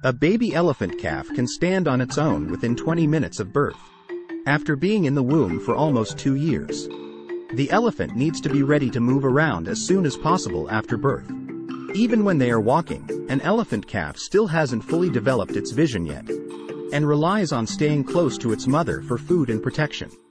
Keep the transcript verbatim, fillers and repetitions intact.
A baby elephant calf can stand on its own within twenty minutes of birth, after being in the womb for almost two years. The elephant needs to be ready to move around as soon as possible after birth. Even when they are walking, an elephant calf still hasn't fully developed its vision yet, and relies on staying close to its mother for food and protection.